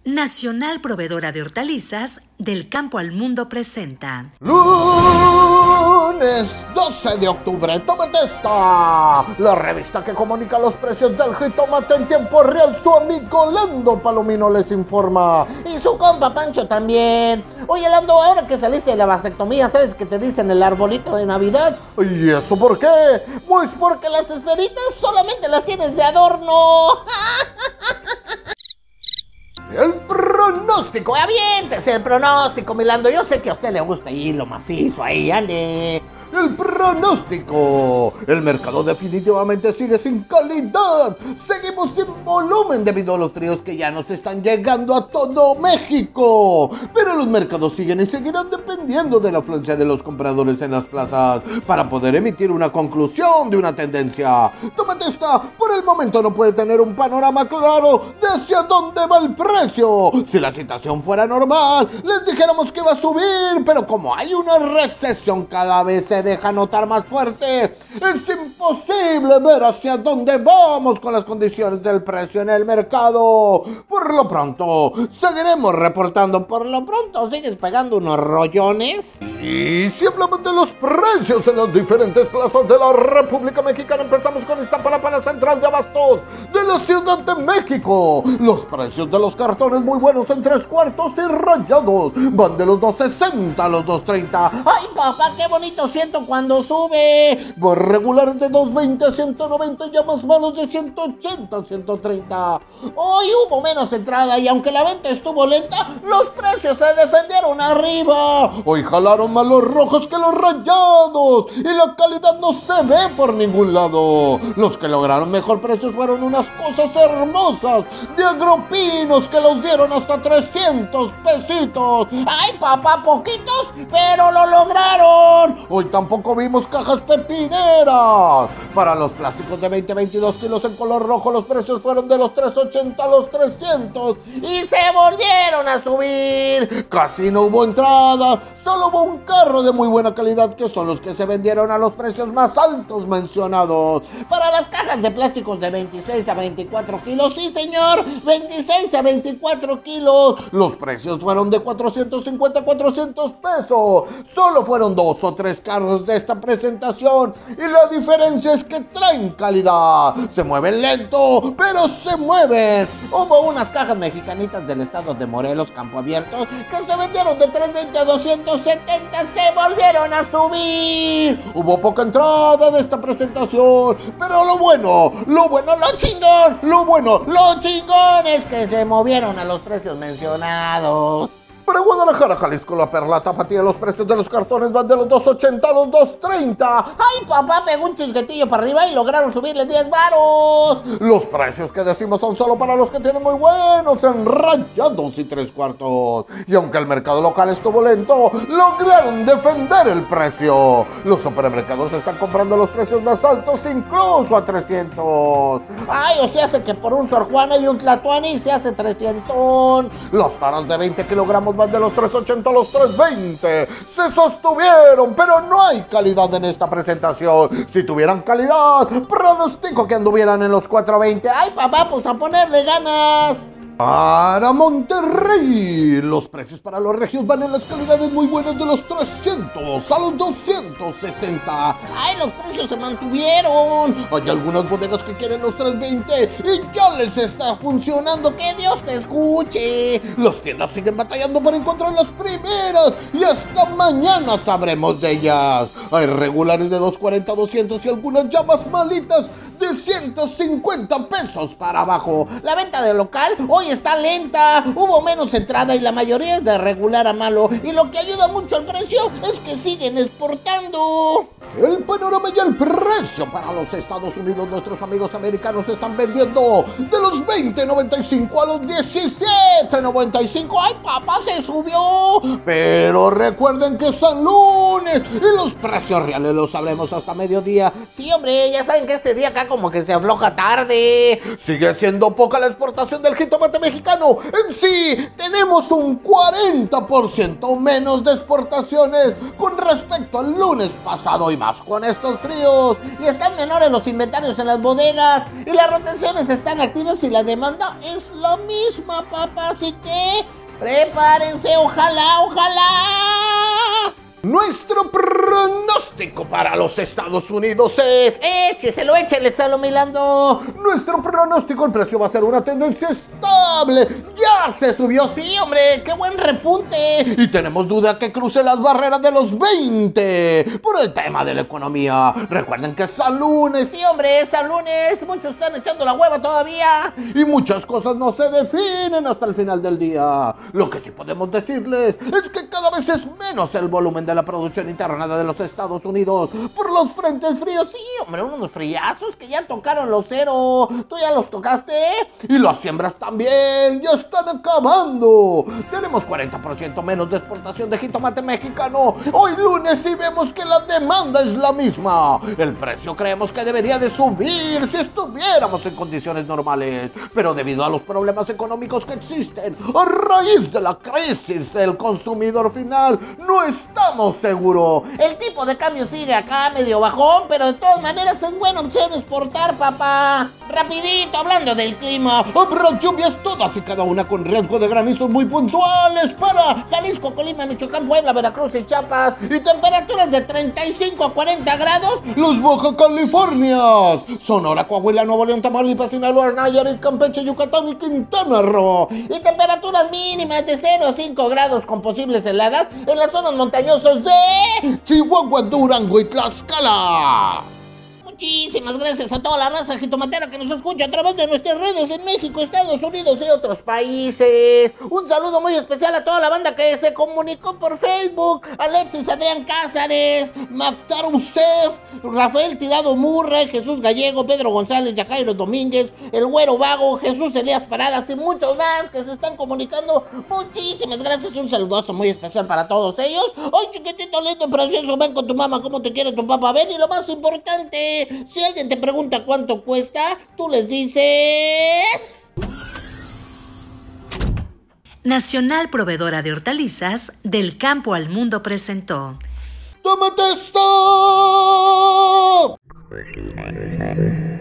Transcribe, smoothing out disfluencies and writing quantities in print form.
Nacional Proveedora de Hortalizas, Del Campo al Mundo presenta. Lunes 12 de octubre, tómate esta, la revista que comunica los precios del jitomate en tiempo real. Su amigo Lando Palomino les informa. Y su compa Pancho también. Oye, Lando, ahora que saliste de la vasectomía, ¿sabes qué te dicen el arbolito de Navidad? ¿Y eso por qué? Pues porque las esferitas solamente las tienes de adorno. El pronóstico. Aviéntese el pronóstico, Milando. Yo sé que a usted le gusta ir lo macizo ahí, ande. El pronóstico. El mercado definitivamente sigue sin calidad. Seguimos sin volumen debido a los fríos que ya nos están llegando a todo México. Pero los mercados siguen y seguirán dependiendo de la afluencia de los compradores en las plazas para poder emitir una conclusión de una tendencia. Tómate esta. Por el momento no puede tener un panorama claro de hacia dónde va el precio. Si la situación fuera normal, les dijéramos que va a subir. Pero como hay una recesión cada vez se deja notar más fuerte, es imposible ver hacia dónde vamos con las condiciones del precio en el mercado. Por lo pronto, seguiremos reportando. Por lo pronto, ¿sigues pegando unos rollones? Y si hablamos de los precios en las diferentes plazas de la República Mexicana, empezamos con Iztapalapa, la central de abastos de la Ciudad de México. Los precios de los cartones muy buenos en 3/4 y rayados van de los 2.60 a los 2.30. ¡Ay, papá, qué bonito siento cuando sube! Más regulares de 2.20 a 190, ya más malos de 180 a 130. Hoy hubo menos entrada y aunque la venta estuvo lenta, los precios se defendieron arriba. Hoy jalaron más los rojos que los rayados y la calidad no se ve por ningún lado. Los que lograron mejor precios fueron unas cosas hermosas de agropinos que los dieron hasta 300 pesitos. ¡Ay, papá, poquitos, pero lo lograron! Hoy tampoco vimos cajas pepineras. Para los plásticos de 20-22 kilos en color rojo, los precios fueron de los 380 a los 300 y se volvieron a subir. Casi no hubo entrada, solo hubo un carro de muy buena calidad que son los que se vendieron a los precios más altos mencionados. Para las cajas de plásticos de 26 a 24 kilos, sí señor, 26 a 24 kilos. Los precios fueron de 450 a 400 pesos. Solo fueron 2 o 3 carros de esta presentación y la diferencia es que traen calidad. Se mueven lento, pero se mueven. Hubo unas cajas mexicanitas del estado de Morelos, Campo Abierto, que se vendieron de 320 a 270, se volvieron a subir. Hubo poca entrada de esta presentación, pero lo chingón es que se movieron a los precios mencionados. Para Guadalajara, Jalisco, La Perla, Tapatía, los precios de los cartones van de los 2.80 a los 2.30. ¡Ay, papá! Pegó un chisguetillo para arriba y lograron subirle 10 varos. Los precios que decimos son solo para los que tienen muy buenos en rayados y 3/4. Y aunque el mercado local estuvo lento, lograron defender el precio. Los supermercados están comprando los precios más altos, incluso a 300. ¡Ay, o sea, hace que por un Sor Juana y un Tlatuani se hace 300! Los taras de 20 kilogramos van de los 3.80 a los 3.20. Se sostuvieron, pero no hay calidad en esta presentación. Si tuvieran calidad, pronostico que anduvieran en los 4.20. ¡Ay, papá, pues a ponerle ganas! Para Monterrey, los precios para los regios van en las calidades muy buenas de los 300 a los 260. ¡Ay, los precios se mantuvieron! Hay algunas bodegas que quieren los 320 y ya les está funcionando. ¡Que Dios te escuche! Las tiendas siguen batallando para encontrar las primeras y hasta mañana sabremos de ellas. Hay regulares de 240 a 200 y algunas ya más malitas de 150 pesos para abajo. La venta de local hoy está lenta, hubo menos entrada y la mayoría es de regular a malo. Y lo que ayuda mucho al precio es que siguen exportando. El panorama y el precio para los Estados Unidos. Nuestros amigos americanos están vendiendo de los 20.95 a los 17.95. ¡Ay, papá, se subió! Pero recuerden que son lunes y los precios reales los sabremos hasta mediodía. Sí, hombre, ya saben que este día está como que se afloja tarde. Sigue siendo poca la exportación del jitomate mexicano. En sí, tenemos un 40% menos de exportaciones con respecto al lunes pasado y más con estos fríos. Y están menores los inventarios en las bodegas y las rotaciones están activas y la demanda es la misma, papá. Así que prepárense, ojalá, ojalá. Nuestro pronóstico para los Estados Unidos es... Écheselo, échale, Milando. Nuestro pronóstico, el precio va a ser una tendencia estable. Ya se subió, Sí, hombre, qué buen repunte. y tenemos duda que cruce las barreras de los 20 por el tema de la economía. Recuerden que es San Lunes Sí, hombre, es San Lunes. Muchos están echando la hueva todavía. y muchas cosas no se definen hasta el final del día. Lo que sí podemos decirles es que cada vez es menos el volumen de la producción interna de los Estados Unidos por los frentes fríos. Sí, hombre, unos friazos que ya tocaron los cero. ¿Tú ya los tocaste? Y las siembras también ya están acabando. Tenemos 40% menos de exportación de jitomate mexicano hoy lunes y vemos que la demanda es la misma. El precio creemos que debería de subir si estuviéramos en condiciones normales, pero debido a los problemas económicos que existen a raíz de la crisis del consumidor final, no estamos seguros. El tipo de cambio sigue acá medio bajón, pero de todas maneras es buena opción exportar, papá. Rapidito, hablando del clima. Habrá lluvias todas y cada una con riesgo de granizos muy puntuales para Jalisco, Colima, Michoacán, Puebla, Veracruz y Chiapas. Y temperaturas de 35 a 40 grados. los Baja Californias, Sonora, Coahuila, Nuevo León, Tamaulipas, Sinaloa, Nayarit, Campeche, Yucatán y Quintana Roo. Y temperaturas mínimas de 0 a 5 grados con posibles heladas en las zonas montañosas de Chihuahua, Durango y Tlaxcala. Muchísimas gracias a toda la raza jitomatera que nos escucha a través de nuestras redes en México, Estados Unidos y otros países. Un saludo muy especial a toda la banda que se comunicó por Facebook. Alexis Adrián Cázares, Mactar Usef, Rafael Tirado Murray, Jesús Gallego, Pedro González, Yajairo Domínguez, El Güero Vago, Jesús Elías Paradas y muchos más que se están comunicando. Muchísimas gracias, un saludazo muy especial para todos ellos. Ay, chiquitito, lindo, precioso, ven con tu mamá, cómo te quiere tu papá, ven. Y lo más importante, si alguien te pregunta cuánto cuesta, tú les dices... Nacional Proveedora de Hortalizas, del campo al mundo presentó. ¡Tómate esto!